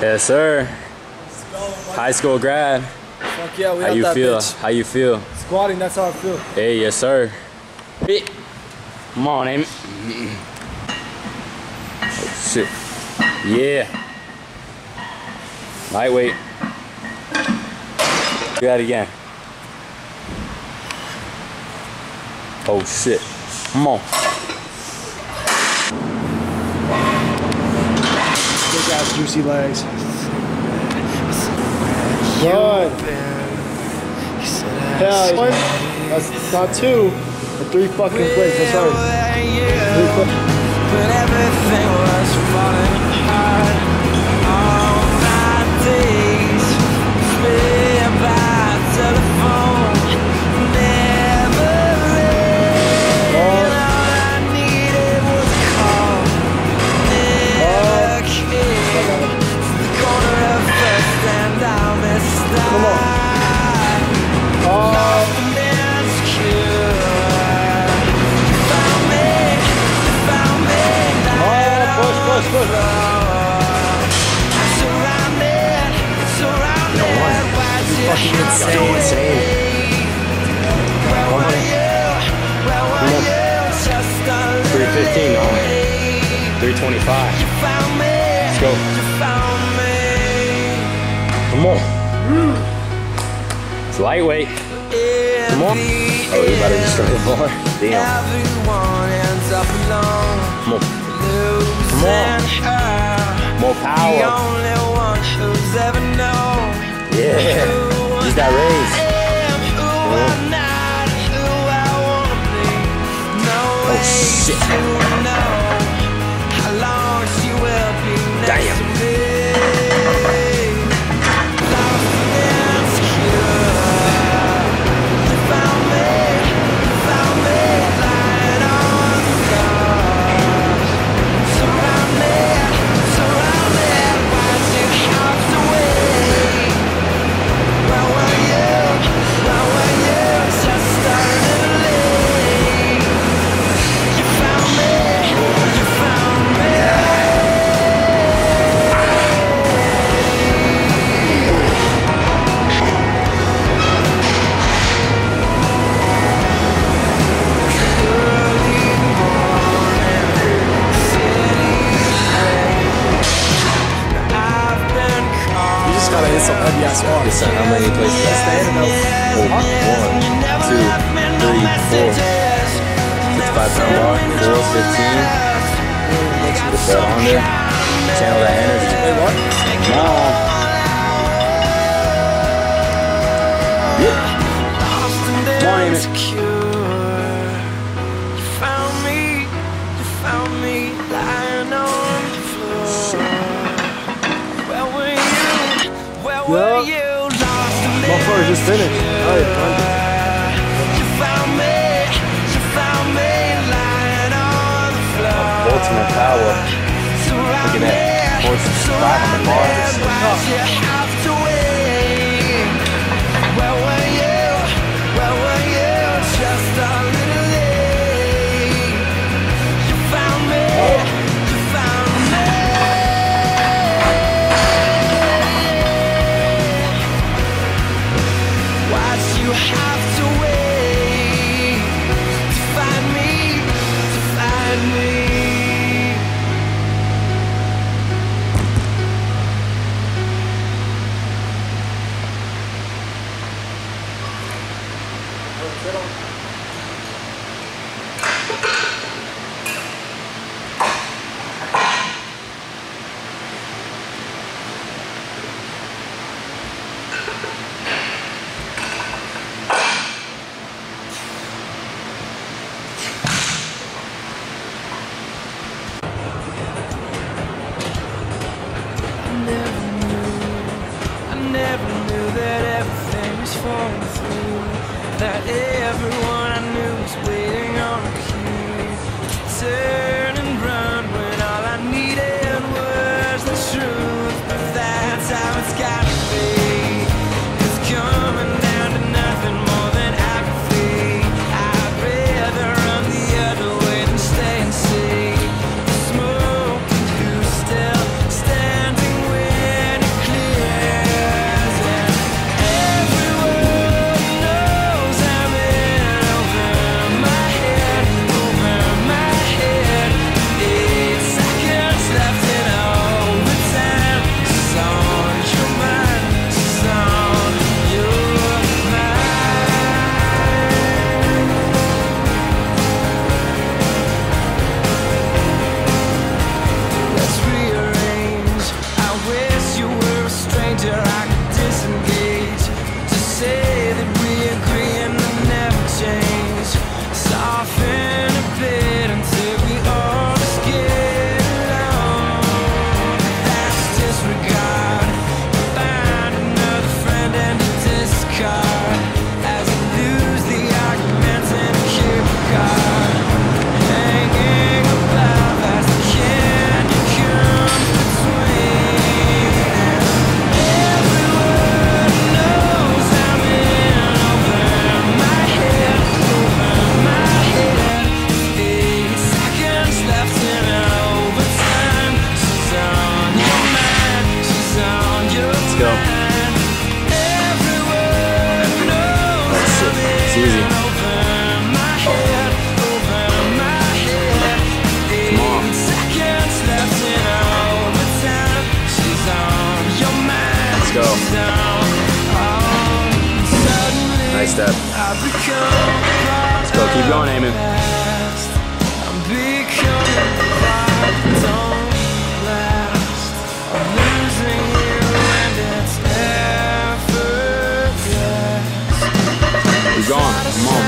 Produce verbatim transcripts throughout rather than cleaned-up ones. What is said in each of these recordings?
Yes, sir. Let's go, High school grad. Fuck yeah, we How out you that feel? bitch. How you feel? Squatting, that's how I feel. Hey, yes, sir. Hey. Come on, Amy. Oh, shit. Yeah. Lightweight. Do that again. Oh, shit. Come on. Big ass juicy legs. Good. Yeah, one. That's not two, but three fucking plays. That's right. Three plays. But everything was falling apart. All my days spent by telephone. Never ran. All I needed was a call. Never came to the corner of First and I missed out. Come on. Nothing insecure. You found me. You found me. Push, push, push. Surrounded, surrounded by Fucking insane. Insane. Where were you? Where were you? Just a three little fifteen, no. late. three twenty-five. You found me. Let's go. You found me. Come on. It's lightweight. Come on. Oh, you about to destroy the bar. Damn. Everyone ends up alone. Come on. Losing her. More The power. only one who's ever known. Yeah. Use that raise. Oh shit. Damn. Gotta hit some heavy ass squats. Listen, how many places? Stand up. Oh, one, two, three, four. fifty-five pound bar, four, fifteen. Put that on there. Channel that energy. Wait, what? Come on. Yeah. Come on, Amy. You found me, you found me lying on the floor. Where were you? Where were you? Lost in Motherfucker just finished. Oh, yeah. You found me, you found me lying on the floor. Ultimate power. Look at that. four sixty-five on the bar. This shit tough. You have to wait. Where were you? Where were you? Just a little late. You found me. You found me. Why'd you have to wait to find me? To find me. Never knew that everything was falling through, that everyone It's easy. Come on. Let's go. Nice step. Let's go. Keep going, Eamon. Keep going. Come on.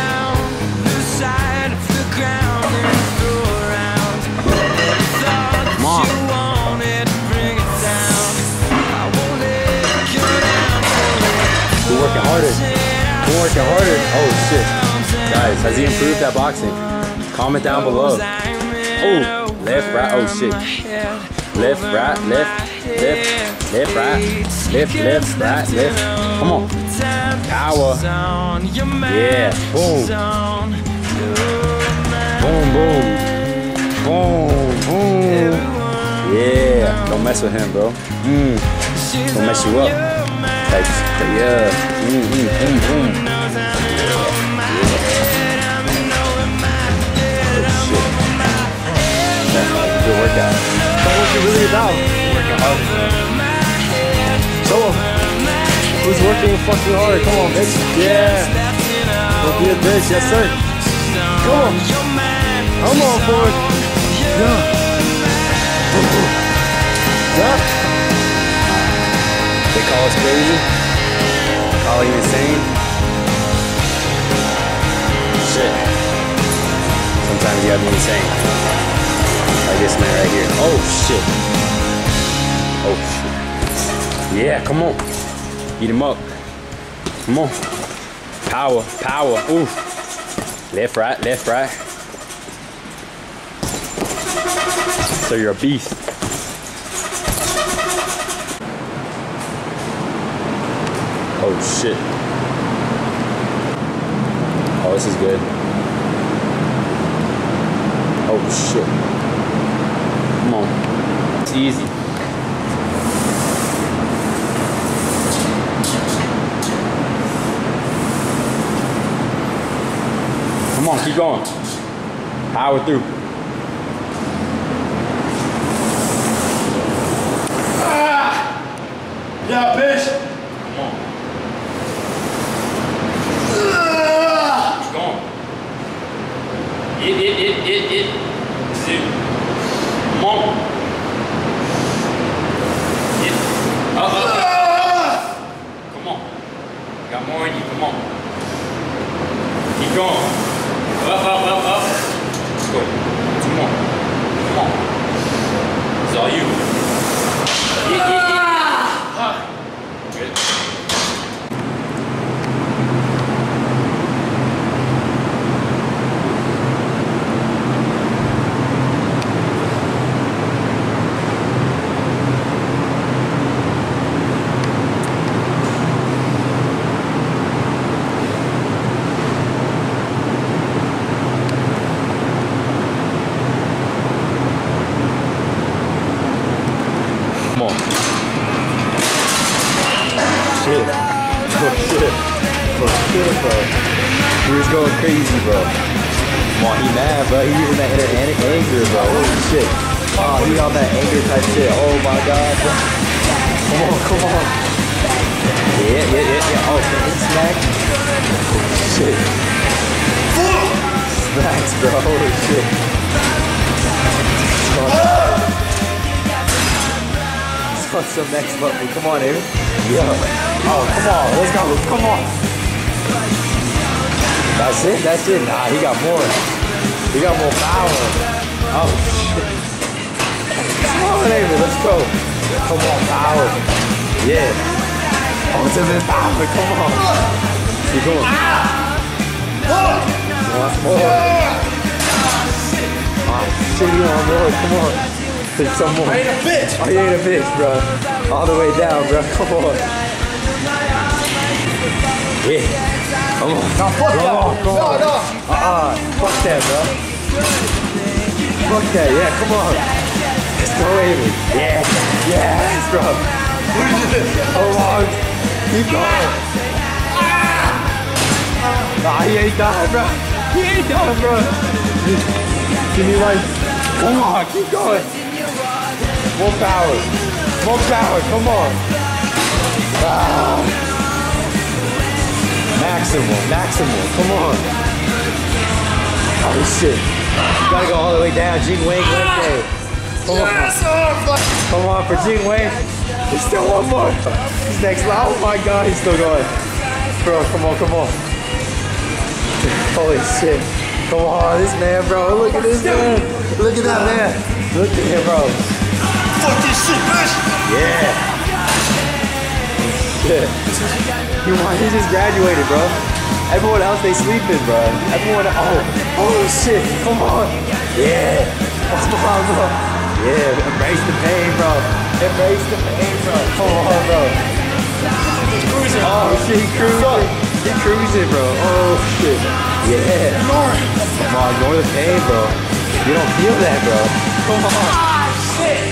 Come on. We're working harder. We're working harder. Oh shit. Guys, has he improved that boxing? Comment down below. Oh, left, right. Oh shit. Left, right, left, left, left, right, left, left, right, left. Come on. Power. Yeah. Boom. Boom, boom. Boom, boom. Yeah. Don't mess with him, bro. Mm. Don't mess you up. Like, yeah. Mm, mm, boom, boom. Good workout. That's what you're really about. Working hard. Show them. Who's working fucking hard? Come on, bitch. Yeah. Don't be a bitch. Yes, sir. Come on. Come on, boy. Yeah. Yeah. They call us crazy. Call you insane. Shit. Sometimes you gotta be insane. Like this man right here. Oh shit. Oh shit. Yeah, come on. Eat him up. Come on. Power, power. Ooh. Left, right, left, right. So you're a beast. Oh shit. Oh, this is good. Oh shit. Come on. It's easy. Come on, keep going. Power through. Ah! Yeah, bitch. Come on. Keep going. It, it, it, it, it. Zip. Come on. It. Up, up, up. Come on. Got more in you. Come on. Keep going. Up, up, up, up. Let's go. Two more. Come on. It's all you. It, it, it. Ah. Good. Come on. Shit. Oh shit. Oh shit, bro. He was going crazy, bro. Come on, he mad, bro. He using that inner anger, bro. Holy shit. Oh, he on that anger type shit. Oh my god, bro. Come on, come on. Yeah, yeah, yeah, yeah. Oh, can he smack? Oh shit. Smacks, bro. Holy shit. What's some next level? Come on, Aaron. Yeah. Oh, come on. Let's go. Come on. That's it. That's it. Nah, he got more. He got more power. Oh, shit. Come on, Aaron. Let's go. Come on, power. Yeah. Ultimate power. Come on. Keep going. Want more. Oh, shit. You want more? Come on. Take some more. I ain't a bitch. Oh, you ain't a bitch, bro. All the way down, bro. Come on. Yeah. Come on. No, fuck come that. On, come no, on. no. Uh-uh. Fuck that, bro. Fuck that. Yeah, come on. Let's go, Amy. Yeah. Yes, bro. Come on. Keep going. Nah, he he ain't done, bro. He ain't done, bro. Give me like, come on, keep going. More power. More power, come on. Ah. Maximal, maximal, come on. Oh shit. You gotta go all the way down, Jing Wang Wednesday. Come on. Come on for Jing Wang. There's still one more. He's next level. Oh my god, he's still going. Bro, come on, come on. Holy shit. Come on, this man, bro. Look at this man. Look at that man. Look at him, bro. Fuck this shit, bitch. Yeah. Shit. He, he just graduated, bro. Everyone else, they sleeping, bro. Everyone, oh, oh shit. Come on. Yeah. Come on, bro. Yeah, embrace the pain, bro. Embrace the pain, bro. Come on, bro. Cruising. Oh shit, he cruising. He cruising, bro. Oh shit. Yeah. Ignore it. Come on, ignore the pain, bro. You don't feel that, bro. Come on. Ah, shit.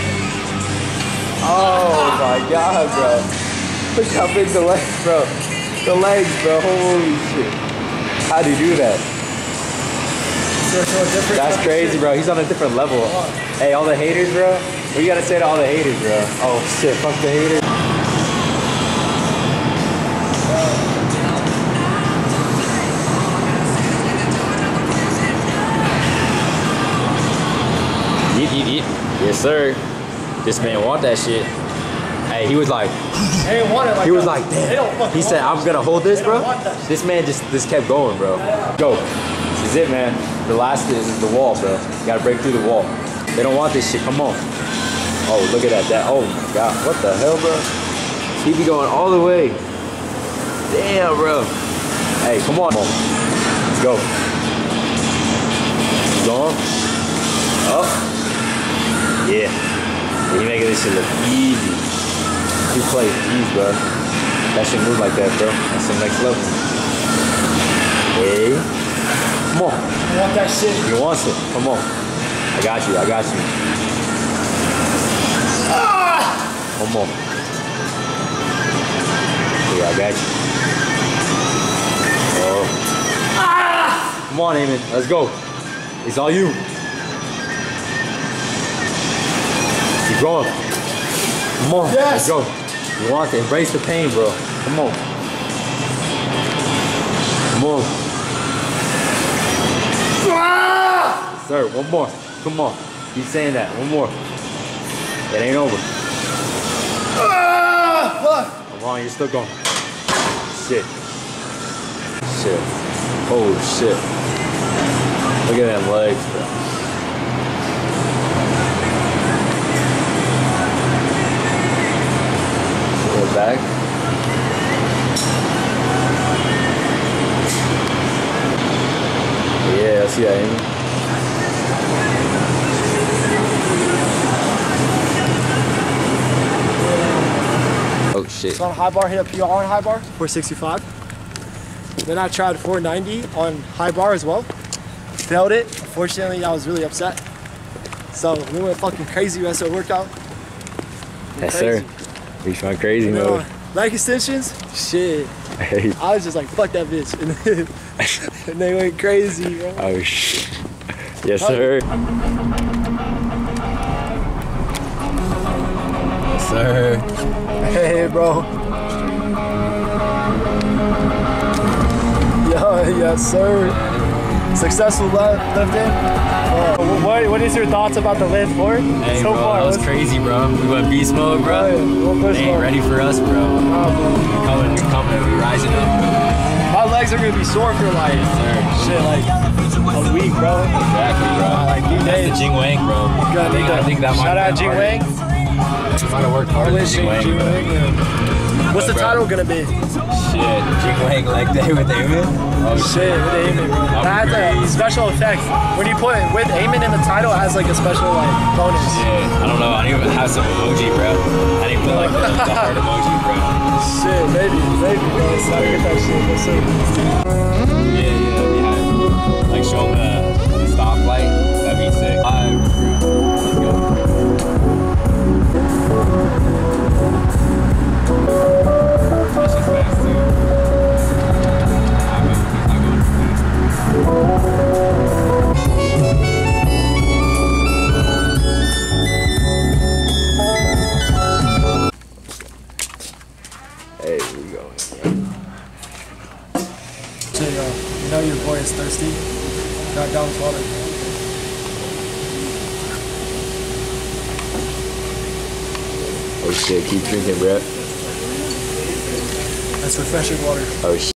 Oh my god, bro. Look how big the legs, bro. The legs, bro. Holy shit. How'd he do that? That's crazy, bro. He's on a different level. Hey, all the haters, bro. What you gotta say to all the haters, bro? Oh shit, fuck the haters. Yeet, yeet, yeet. Yes, sir. This man want that shit. Hey, he was like, They didn't want it like he was that. like, They don't damn. fucking He said, want I'm gonna hold this, They don't bro. want that shit. This man just just kept going, bro. Go. This is it, man. The last is the wall, bro. You gotta break through the wall. They don't want this shit. Come on. Oh, look at that. That. Oh my god. What the hell, bro? He be going all the way. Damn, bro. Hey, come on. Come on. Let's go. Keep going. Up. Yeah. You making this shit look easy. You play easy, bro. That shit move like that, bro. That's the next level. Hey. Come on. You want that shit? He wants it. Come on. I got you. I got you. Ah! Come on. Yeah, I got you. Oh. Ah! Come on, Eamon. Let's go. It's all you. Keep going. Come on. Yes. Let's go. You want to embrace the pain, bro. Come on. Come on. Ah! Sir, one more. Come on. Keep saying that. One more. It ain't over. Ah! Fuck. Come on, you're still going. Shit. Shit. Holy shit. Look at them legs, bro. Go back. Yeah, I see that, Amy. Oh shit. So on high bar, hit a P R on high bar, four sixty-five. Then I tried four ninety on high bar as well. Failed it. Unfortunately, I was really upset. So we went fucking crazy rest of the workout. Yes, Crazy. sir. We went crazy You know, mode. leg extensions, shit. Hey. I was just like, fuck that bitch. And, then, and they went crazy, bro. Oh shit. Yes, sir. Yes, sir. Hey, bro. Yeah, yes, sir. Successful lift, lift in. Uh, what, what is your thoughts about the lift, Lord? Hey, so bro, far, that was what's- crazy, bro. We went beast mode, bro. Oh, yeah. What was They ain't fun? ready for us, bro. Oh, bro. We're coming, we're coming, we're rising up, bro. My legs are gonna be sore for like shit, like a week, bro. Exactly, bro. Like few That's days. the Jing Wang, bro. I Gotta think, need I to- think that might Shout have out Jing Wang. Might have worked harder than Jing Wang, Jing bro. Wang, yeah. What's the Bro. title gonna be? Shit, Jing Wang leg day with Eamon. Oh Shit, with Eamon, bro. That'd be That's a crazy. special effect. When you put it with Eamon in the title, it has like a special like bonus. Yeah, I don't know. I didn't even have some emoji, bro. I didn't put like the, the heart emoji, bro. Shit, maybe, maybe, bro. So I get that shit. That's it. Yeah, yeah, that'd be hype. Like show them the, the stoplight. That'd be sick. Alright, bro. Let's go. That's just fast too. I go, I go. shit, yo. You know your boy is thirsty. Got down with water. Oh shit, keep drinking, bro. That's refreshing water. Oh shit.